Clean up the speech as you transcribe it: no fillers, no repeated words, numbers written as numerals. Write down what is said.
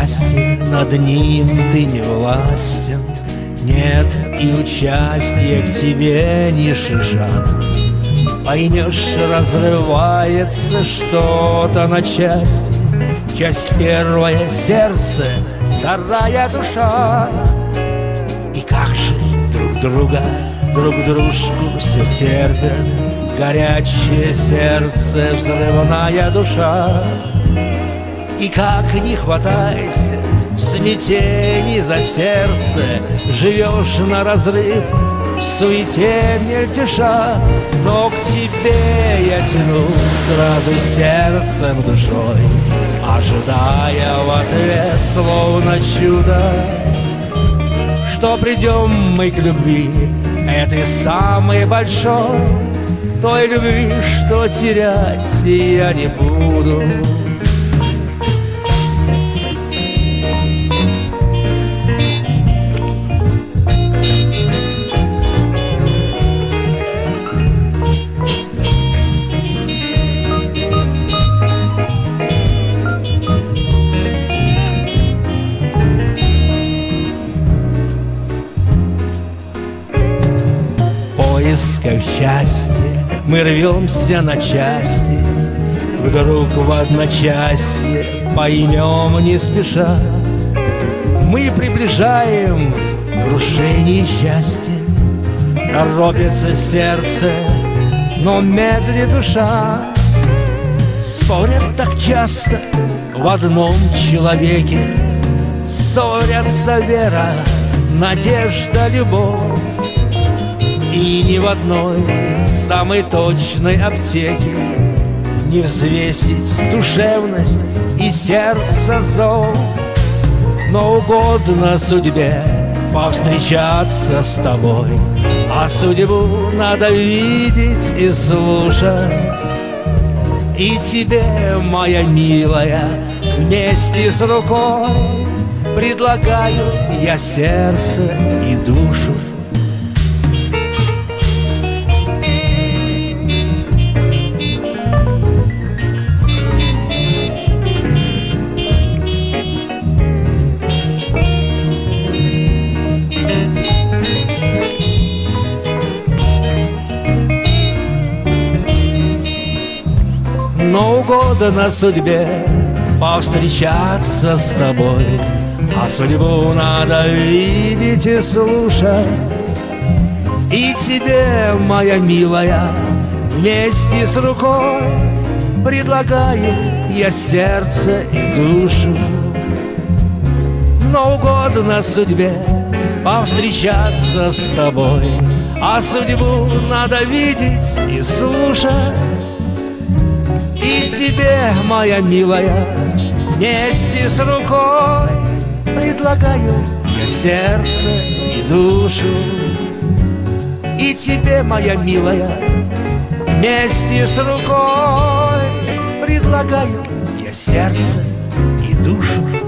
счастье, над ним ты не властен. Нет и участия к тебе ни шажа. Поймешь, разрывается что-то на части. Часть первая — сердце, вторая — душа. И как же друг друга, друг дружку все терпят. Горячее сердце, взрывная душа. И как не хватайся, в смятении за сердце, живешь на разрыв, в суете мельтеша. Но к тебе я тянусь сразу сердцем, душой, ожидая в ответ словно чудо, что придем мы к любви, этой самой большой, той любви, что терять я не буду. В поисках счастья мы рвемся на части, вдруг в одночасье поймем не спеша. Мы приближаем крушение счастья, торопится сердце, но медлит душа. Спорят так часто в одном человеке, ссорятся вера, надежда, любовь. И ни в одной самой точной аптеке не взвесить душевность и сердце зов. Но угодно судьбе повстречаться с тобой, а судьбу надо видеть и слушать. И тебе, моя милая, вместе с рукой предлагаю я сердце и душу. Но угодно судьбе повстречаться с тобой, а судьбу надо видеть и слушать. И тебе, моя милая, вместе с рукой предлагаю я сердце и душу. Но угодно судьбе повстречаться с тобой, а судьбу надо видеть и слушать. И тебе, моя милая, вместе с рукой предлагаю я сердце и душу. И тебе, моя милая, вместе с рукой предлагаю я сердце и душу.